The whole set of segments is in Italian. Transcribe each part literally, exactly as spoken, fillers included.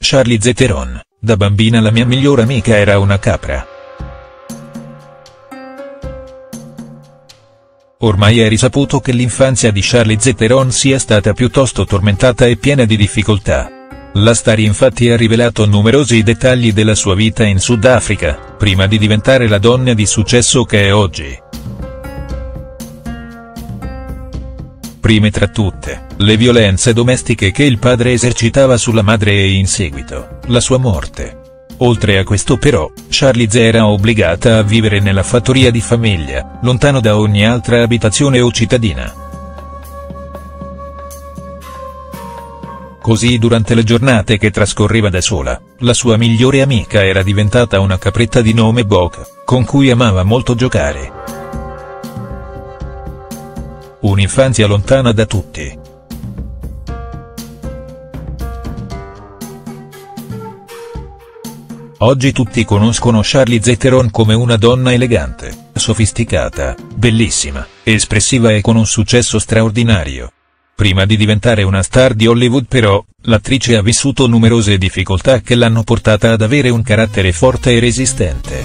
Charlize Theron: da bambina la mia migliore amica era una capra. Ormai è risaputo che l'infanzia di Charlize Theron sia stata piuttosto tormentata e piena di difficoltà. La star infatti ha rivelato numerosi dettagli della sua vita in Sudafrica, prima di diventare la donna di successo che è oggi. Prime tra tutte, le violenze domestiche che il padre esercitava sulla madre e in seguito, la sua morte. Oltre a questo però, Charlize era obbligata a vivere nella fattoria di famiglia, lontano da ogni altra abitazione o cittadina. Così durante le giornate che trascorreva da sola, la sua migliore amica era diventata una capretta di nome Boca, con cui amava molto giocare. Un'infanzia lontana da tutti. Oggi tutti conoscono Charlize Theron come una donna elegante, sofisticata, bellissima, espressiva e con un successo straordinario. Prima di diventare una star di Hollywood però, l'attrice ha vissuto numerose difficoltà che l'hanno portata ad avere un carattere forte e resistente.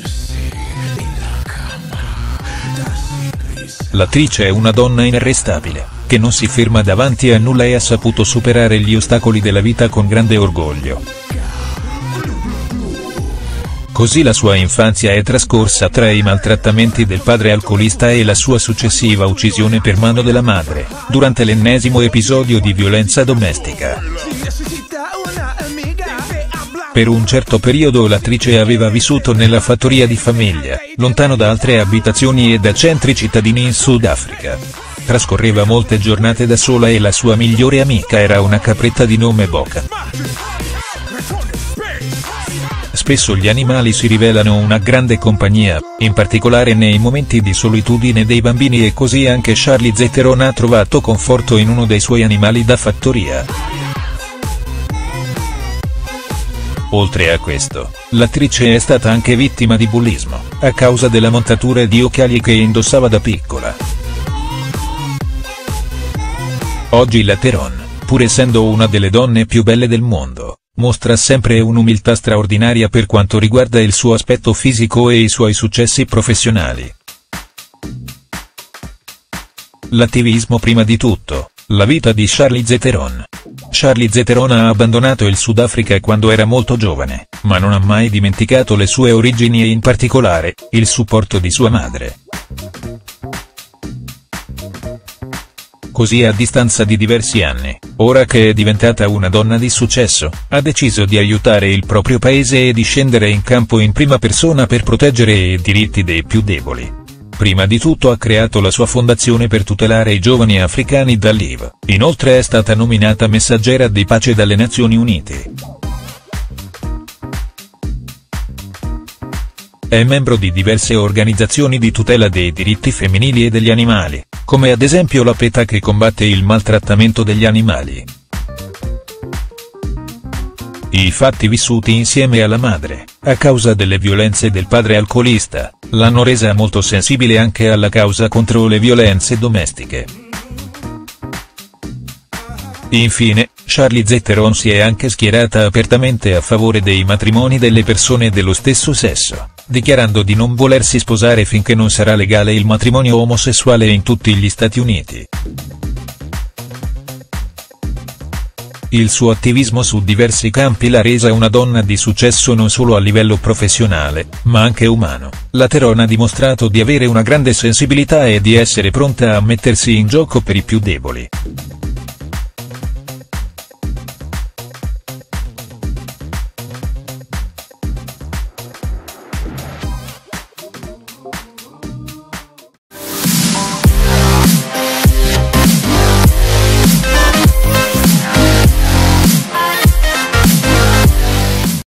L'attrice è una donna inarrestabile, che non si ferma davanti a nulla e ha saputo superare gli ostacoli della vita con grande orgoglio. Così la sua infanzia è trascorsa tra i maltrattamenti del padre alcolista e la sua successiva uccisione per mano della madre, durante l'ennesimo episodio di violenza domestica. Per un certo periodo l'attrice aveva vissuto nella fattoria di famiglia, lontano da altre abitazioni e da centri cittadini in Sudafrica. Trascorreva molte giornate da sola e la sua migliore amica era una capretta di nome Boca. Spesso gli animali si rivelano una grande compagnia, in particolare nei momenti di solitudine dei bambini, e così anche Charlize Theron ha trovato conforto in uno dei suoi animali da fattoria. Oltre a questo, l'attrice è stata anche vittima di bullismo, a causa della montatura di occhiali che indossava da piccola. Oggi la Theron, pur essendo una delle donne più belle del mondo, mostra sempre un'umiltà straordinaria per quanto riguarda il suo aspetto fisico e i suoi successi professionali. L'attivismo prima di tutto, la vita di Charlize Theron. Charlize Theron ha abbandonato il Sudafrica quando era molto giovane, ma non ha mai dimenticato le sue origini e in particolare, il supporto di sua madre. Così a distanza di diversi anni, ora che è diventata una donna di successo, ha deciso di aiutare il proprio paese e di scendere in campo in prima persona per proteggere i diritti dei più deboli. Prima di tutto ha creato la sua fondazione per tutelare i giovani africani dall'H I V, inoltre è stata nominata messaggera di pace dalle Nazioni Unite. È membro di diverse organizzazioni di tutela dei diritti femminili e degli animali, come ad esempio la PETA che combatte il maltrattamento degli animali. I fatti vissuti insieme alla madre, a causa delle violenze del padre alcolista, l'hanno resa molto sensibile anche alla causa contro le violenze domestiche. Infine, Charlize Theron si è anche schierata apertamente a favore dei matrimoni delle persone dello stesso sesso, dichiarando di non volersi sposare finché non sarà legale il matrimonio omosessuale in tutti gli Stati Uniti. Il suo attivismo su diversi campi l'ha resa una donna di successo non solo a livello professionale, ma anche umano. La Theron ha dimostrato di avere una grande sensibilità e di essere pronta a mettersi in gioco per i più deboli.